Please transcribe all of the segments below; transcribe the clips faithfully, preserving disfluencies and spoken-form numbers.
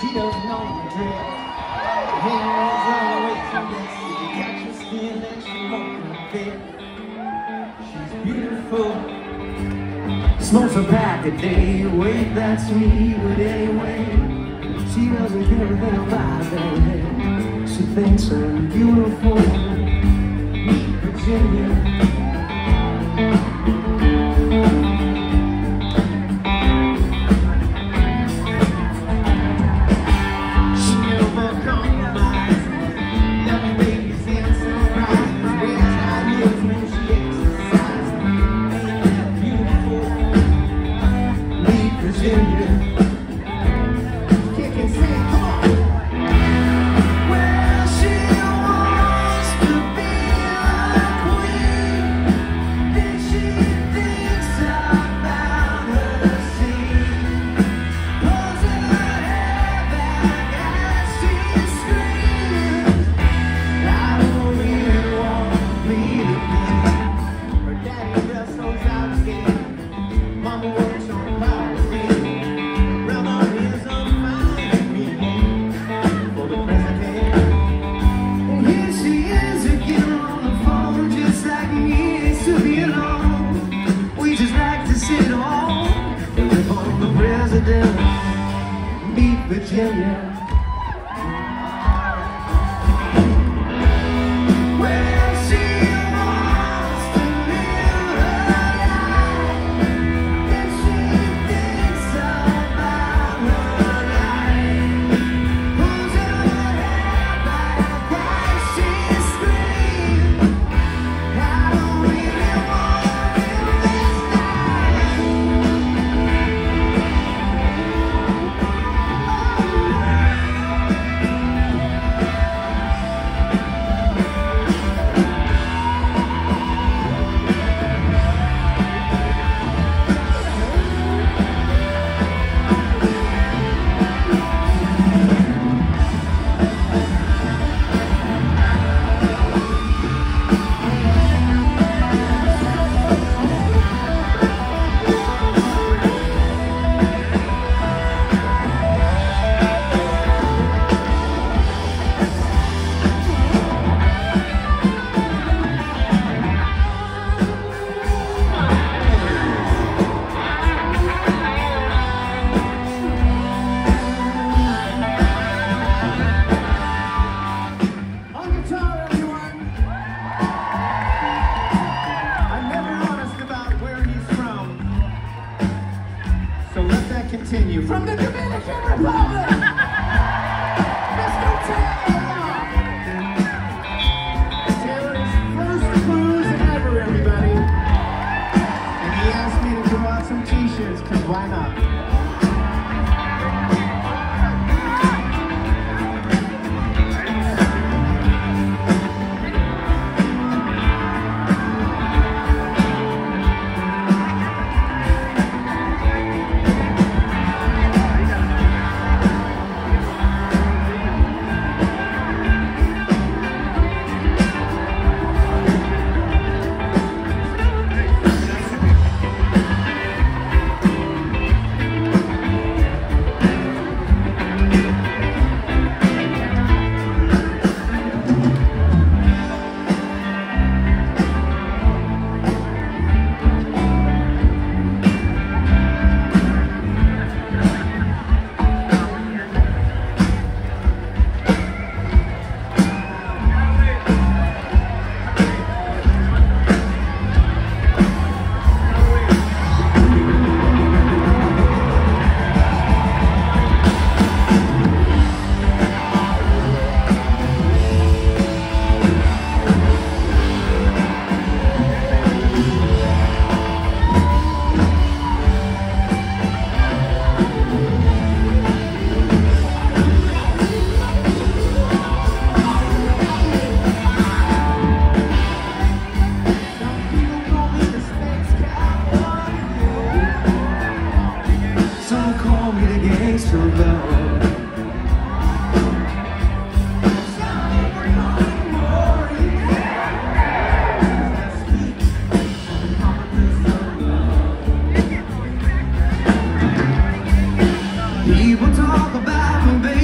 She doesn't know the drill. Hands on the way to this. You catch her skin and she won't fit. She's beautiful. Smokes a pack a day. Wait, that's me, but anyway, she doesn't care anything about that. She thinks I'm beautiful. Meet Virginia. Virginia. Well, she wants to live her life, and she thinks about her life. Pulls her hair back while she screams, I don't really want to live this life. Continue from the Dominican Republic, Mister Taylor. Taylor's first cruise ever, everybody. And he asked me to throw out some t-shirts, because why not? People talk about me, baby.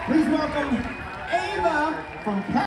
Please welcome Ava from